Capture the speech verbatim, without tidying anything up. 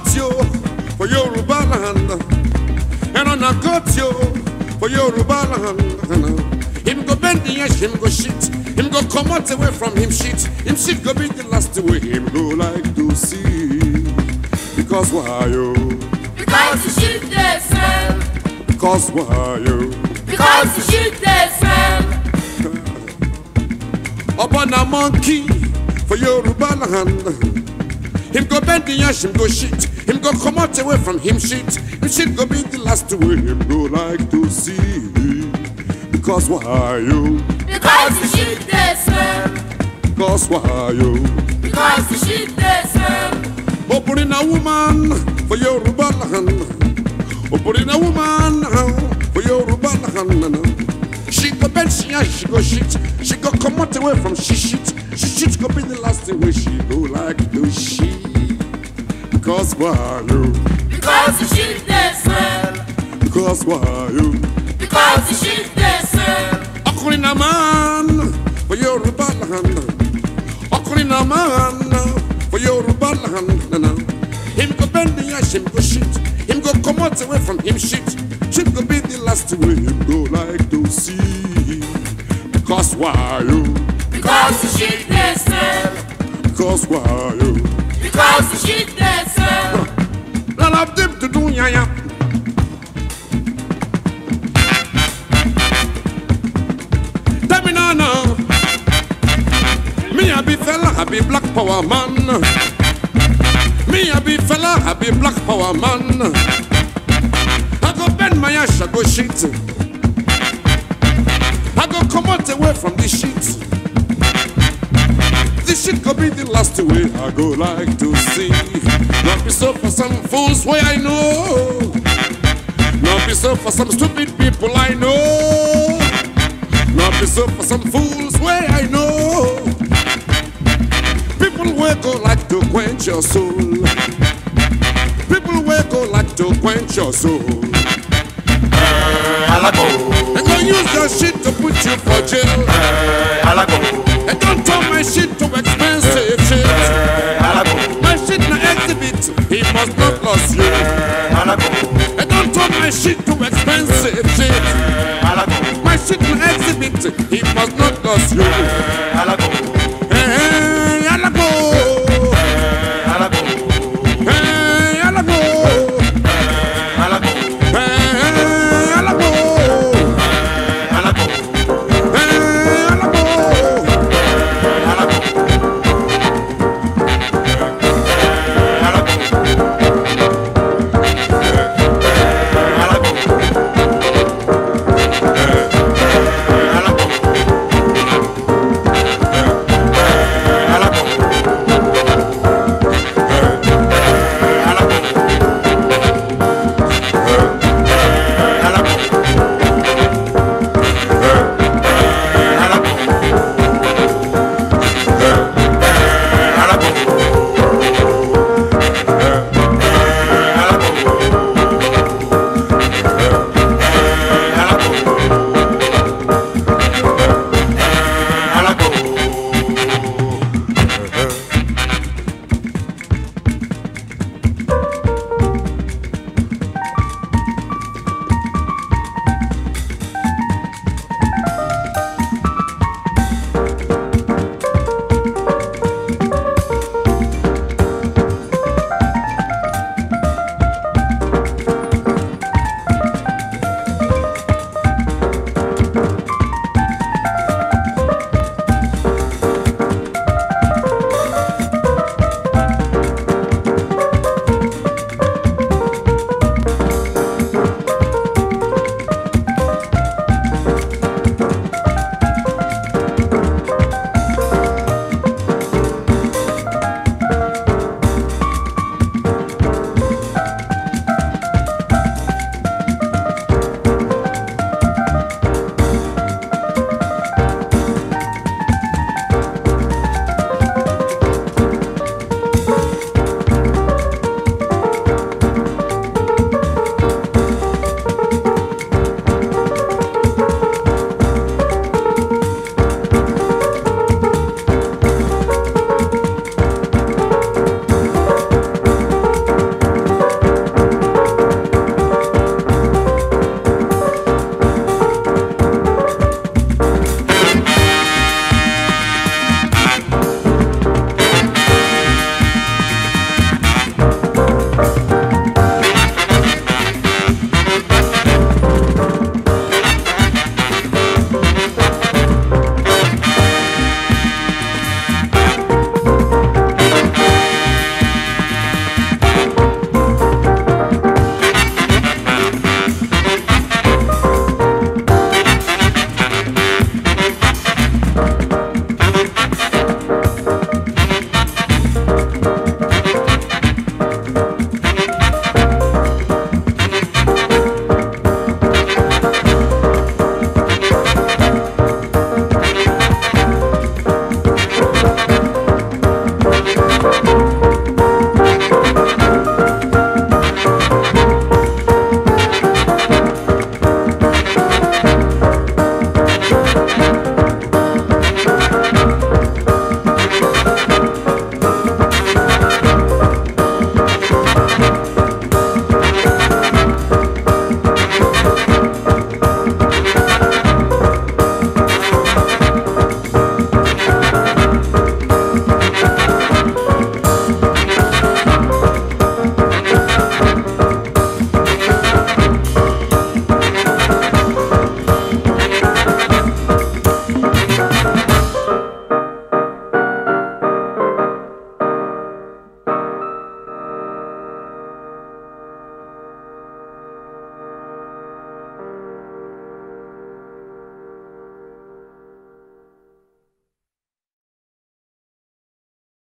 got you for Yoruba land, and on I got you for Yoruba land. Him go bend the edge, him go shit, him go come out away from him shit. Him shit go be the last way him go like to see. Because why you? Because the shit they smell. Because why you? Because the shit they smell. Up on a monkey for Yoruba land. Him go bend the ash, him go shit. Him go come out away from him shit. Him shit go be the last way him go like to see. Because why you? Because the shit they smell. Because why you? Because the shit they smell. Opening a woman for Yoruba land. Opening a woman for Yoruba land. She go bend, she ash, she go shit. She go come out away from she shit. She shit go be the last way she go like to she. Because why you? Because the shit they smell. Because why you? Because the shit they smell. Occurring a man for Yoruba land. Occurring a man for Yoruba land. Him go bend the ash, him go shit. Him go come out away from him shit. Shit go be the last way him go like to see. Because why you? Because the shit they smell. Because why you? Because the shit they smell. None of them to do ya ya. Tell me now, now. Me a be fella, I be black power man. Me a be fella, I be black power man. I go bend my ash, I go shit. I go come out away from this shit. This shit could be the last way I go like to see. Not be so for some fools way I know. Not be so for some stupid people I know. Not be so for some fools way I know. People will go like to quench your soul. People will go like to quench your soul. They're gonna use your shit to put you for jail. And don't tell my shit to